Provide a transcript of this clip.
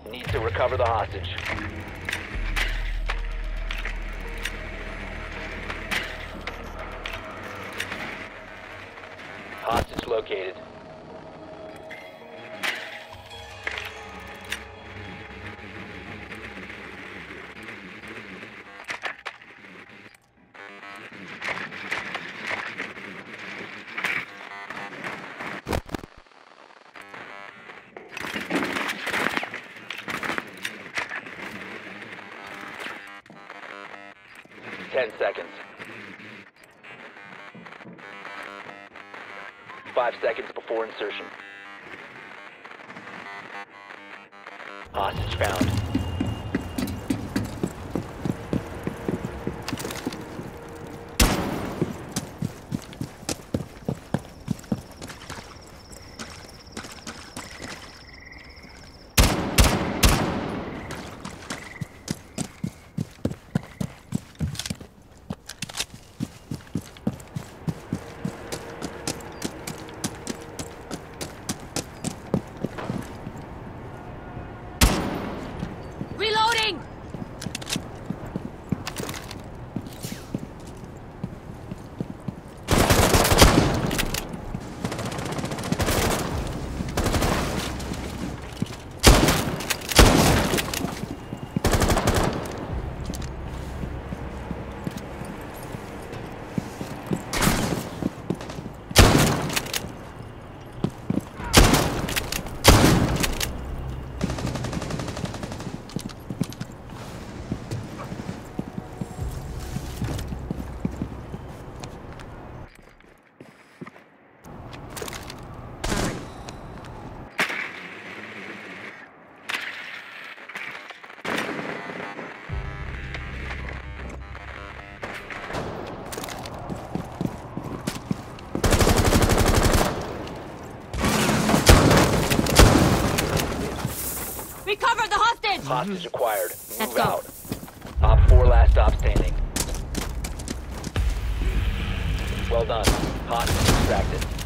Needs to recover the hostage. Hostage located. Ten seconds. 5 seconds before insertion. Hostage found. Reloading! Recover the hostage! Hostage acquired. Let's Move go. out. Op 4 last stop standing. Well done. Hostage extracted.